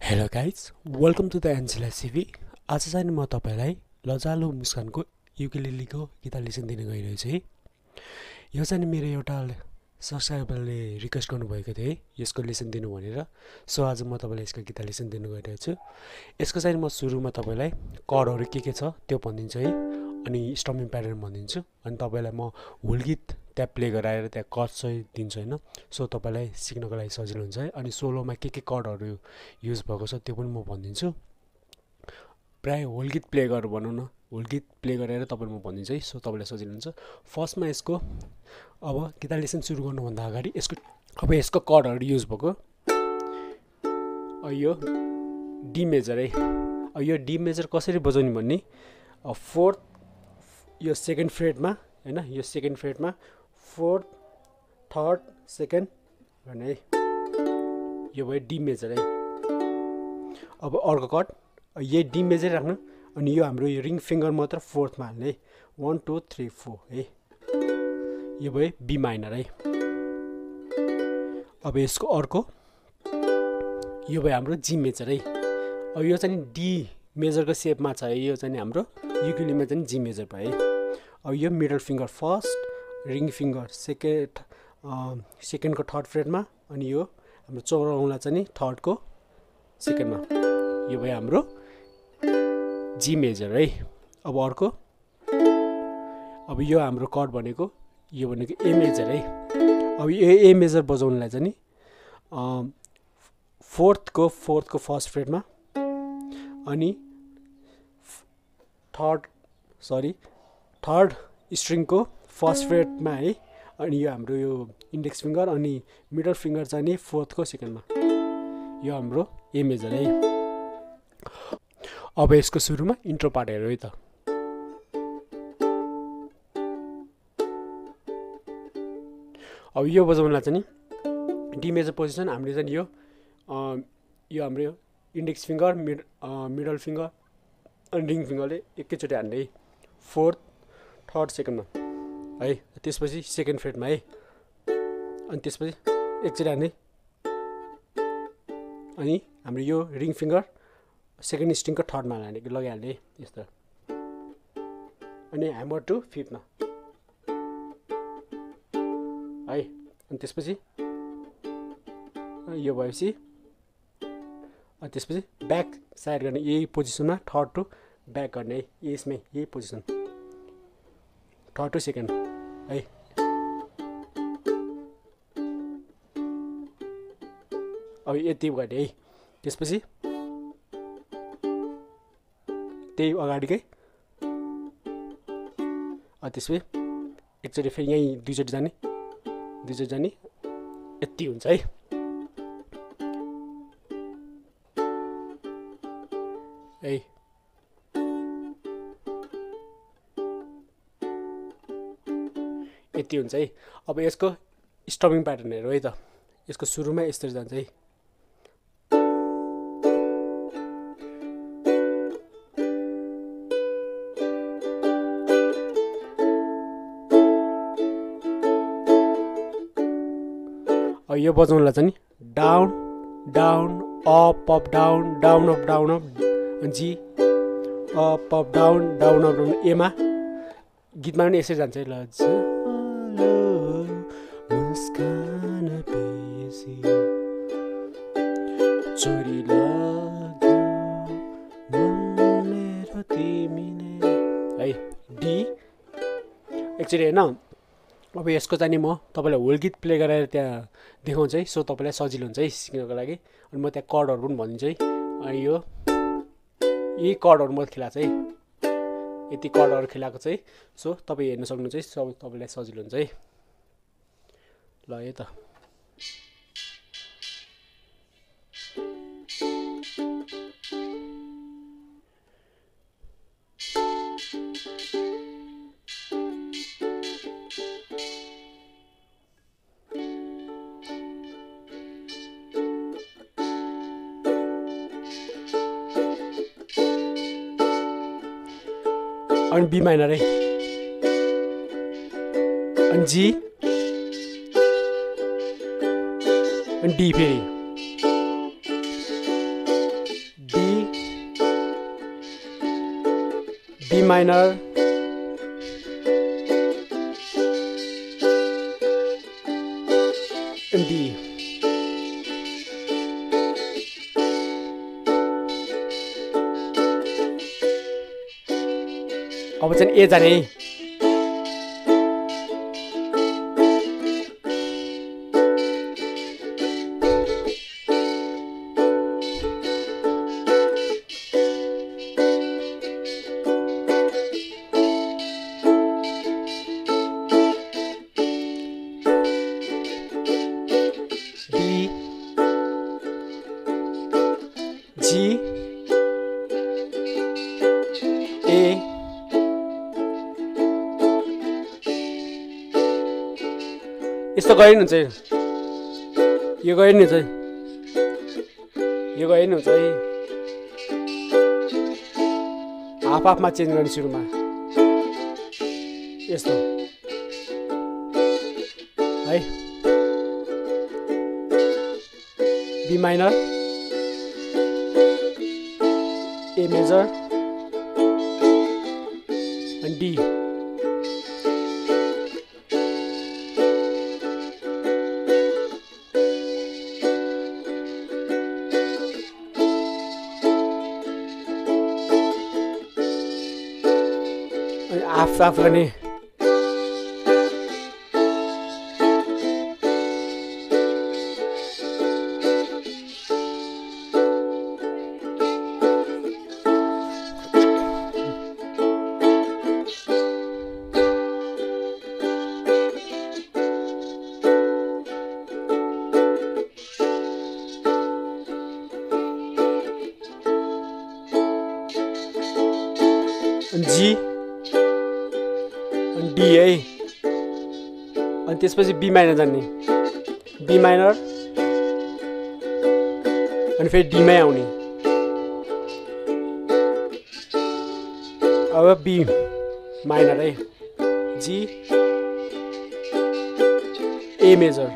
Hello guys welcome to the Nglacv। आज चाहिँ म तपाईलाई लजालु muskanको युकेलेलीको गिटार लेसन दिन गइरहेछु है। यो चाहिँ मेरो एउटा सब्सक्राइबरले रिक्वेस्ट गर्नुभएको थियो है यसको लेसन दिनु भनेर। सो आज म तपाईलाई यसको गिटार लेसन दिनु गइरहेछु। यसको चाहिँ म सुरुमा तपाईलाई कर्डहरु के छ त्यो भनिदिन्छु है, अनि स्ट्रमिङ प्याटर्न भनिदिन्छु, अनि तपाईलाई म होल गीत त्यहाँ प्ले गराएर त्यहाँ कर्ड चाहिँ दिन्छु हैन। सो तपाईलाई सिक्नको लागि सजिलो हुन्छ है। अनि सोलोमा के कर्डहरु युज भएको छ त्यो पनि म भनिदिन्छु। प्राय होल गीत प्ले गरेर भनौँ न, होल गीत प्ले गरेर तपाईलाई म भनिदिन्छु है। सो तपाईलाई सजिलो हुन्छ। फर्स्टमा यसको अब गिटार लेसन सुरु गर्नुभन्दा अगाडि यसको कर्डहरु युज भएको यो डी मेजर है। यो डी मेजर कसरी बजाउने भन्ने फोर्थ यो सेकेन्ड फ्रेटमा हैन, यो सेकेन्ड फ्रेटमा फोर्थ थर्ड सेकेन्ड गर्ने है। यो भयो डी मेजर है। अब अर्को कर्ड यही डी मेजर राख्नु, अनि यो हाम्रो यो रिङ फिङ्गर मात्र फोर्थमा हाल्ने है। 1 2 3 4 है। यो भयो बी माइनर है। अब यसको अर्को यो भयो हाम्रो जी मेजर है। अब यो चाहिँ डी मेजरको सेपमा छ है। यो चाहिँ हाम्रो युकेलेलीमा चाहिँ जी मेजर भयो है। अब यो middle finger first, ring finger सेकेन्डको थर्ड फ्रेटमा, अनि यो हाम्रो चौरो औँला चाहिँ थर्डको सेकेन्डमा। यो भयो हाम्रो जी मेजर है। अब अर्को अब यो हाम्रो कर्ड भनेको यो भनेको ए मेजर है। अब यो ए मेजर बजाउनलाई चाहिँ फोर्थको फर्स्ट फ्रेटमा, अनि थर्ड स्ट्रिङको फर्स्ट फ्रेटमा है। अनि यो हाम्रो यो इन्डेक्स फिङ्गर, अनि मिडल फिङ्गर चाहिँ नि फोर्थको सेकेन्डमा। यो हाम्रो ए मेजर है। अब यसको सुरुमा इन्ट्रो पार्ट हेरौँ है त। अब यो बजाउनलाई चाहिँ डी मेजर पोजिसन हामीले चाहिँ यो हाम्रो इन्डेक्स फिङ्गर मिडल फिङ्गर अनि रिङ फिङ्गरले एकैचोटि हान्ने है। फोर्थ थर्ड सेकेन्डमा है। त्यसपछि सेकेन्ड फ्रेटमा है, अनि त्यसपछि एकचोटि हान्ने, अनि हाम्रो यो रिङ फिङ्गर सेकेन्ड स्ट्रिङको थर्डमा लगाइहाल्ने यस्तो, अनि ह्यामर टु फिफ्थमा है। अनि त्यसपछि यो भएपछि अनि त्यसपछि ब्याक साइड गर्ने यही पोजिसनमा थर्ड टु ब्याक गर्ने है। यसमै यही पोजिसन थर्ड टु सेकेन्ड है। अब यति गर्ने है। त्यसपछि त्यही अगाडिकै त्यसपछि एकचोटि फेरि यहीँ दुईचोटि जाने यति हुन्छ है। यति हुन्छ है। अब यसको स्ट्रमिङ प्याटर्न हेरौँ है त। यसको सुरुमा यस्तरी जान्छ है। अब यो बजाउनलाई चाहिँ down down up up down down up down up, G up up down down up down. एमा गीतमा पनि यसरी जान्छ है। लजालु muskan priyasi चोरी लाग्यो मनले र तिमीले है। डी एकचोटि हैन। अब यसको चाहिँ म तपाईलाई होल गीत प्ले गरेर त्यहाँ देखाउँछु है। सो तपाईलाई सजिलो हुन्छ है सिक्नको लागि। अनि म त्यहाँ कर्डहरु पनि भनिदिन्छु है। अनि यही कर्डहरु म खेलाएको है। यति कर्डहरु खेलाएको चाहिँ सो तपाईँ हेर्न सक्नुहुन्छ है। सब तपाईलाई सजिलो हुन्छ है। ल है त। अनि बी माइनर है, अनि जी, अनि डी फेरि minor, and D. अब चाहिँ ए जाने G, A, यस्तो गरे नि हुन्छ यो गरे नि हुन्छ यो गरे नि हुन्छ है हाफ हाफमा चेन्ज गर्ने सुरुमा यस्तो है B minor A major and D. Half गर्ने G अनि D है अनि त्यसपछि B माइनर जान्ने B माइनर अनि फेरि D मै आउने अब B माइनर है G A मेजर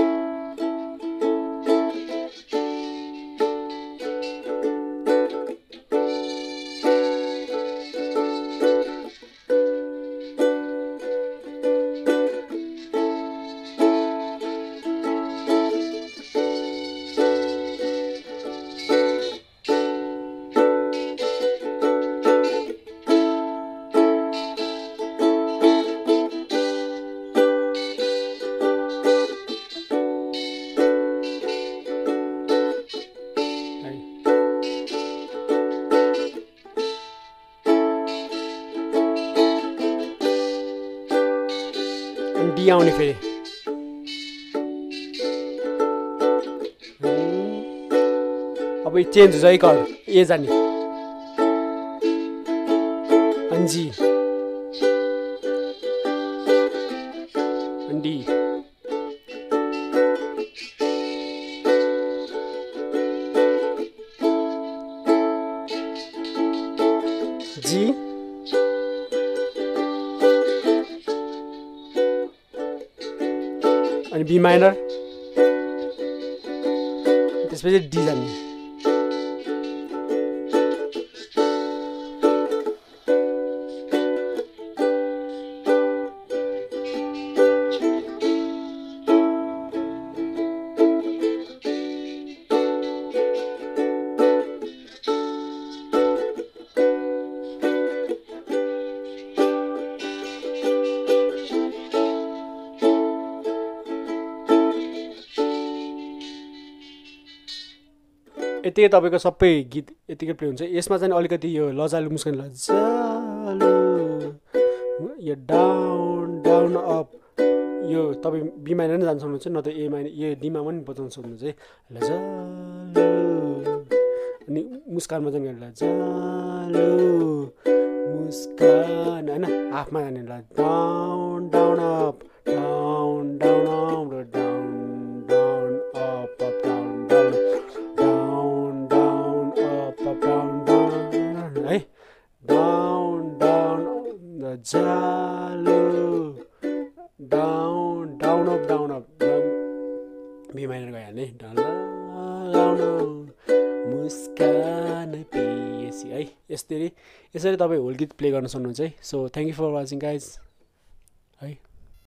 D आउने फेरि अब चेन्ज हुन्छ है कर्ड ए जाने अनि G अनि D G अनि B माइनर त्यसपछि D जाने यतिकै तपाईको सबै गीत यतिकै प्ले हुन्छ यसमा चाहिँ अलिकति यो लजालु मुस्कान लजालु यो डाउन डाउन अप यो तपाईँ बी माइनर नै जान सक्नुहुन्छ नत्र ए माइनर यो डीमा पनि बजाउन सक्नुहुन्छ है लजालु अनि मुस्कानमा चाहिँ लजालु मुस्कान हैन हाफमा जाने ल down down up down down up र down down up up down down है डाउन डाउन लजालु down down up B minor गइहाल्ने डाउन muskan priyasi है यसरी तपाईँ होल गीत प्ले गर्न सक्नुहुन्छ है so thank you for watching guys है